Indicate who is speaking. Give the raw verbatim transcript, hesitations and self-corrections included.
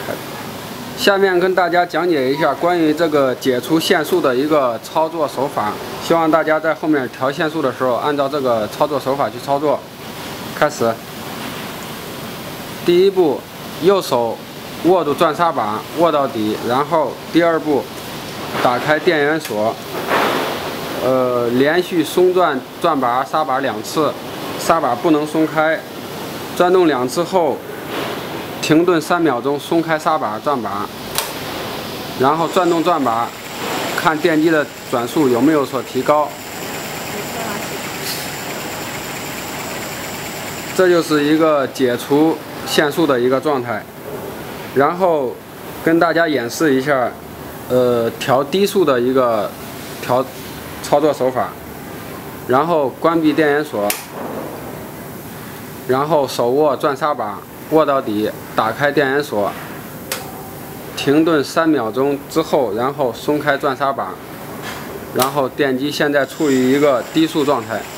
Speaker 1: 开。下面跟大家讲解一下关于这个解除限速的一个操作手法，希望大家在后面调限速的时候按照这个操作手法去操作。开始，第一步，右手握住转刹把，握到底，然后第二步，打开电源锁，呃，连续松转转把、刹把两次，刹把不能松开，转动两次后，停顿三秒钟，松开刹把、转把，然后转动转把，看电机的转速有没有所提高。这就是一个解除限速的一个状态。然后跟大家演示一下，呃，调低速的一个调操作手法。然后关闭电源锁，然后手握转刹把，握到底，打开电源锁，停顿三秒钟之后，然后松开转刹把，然后电机现在处于一个低速状态。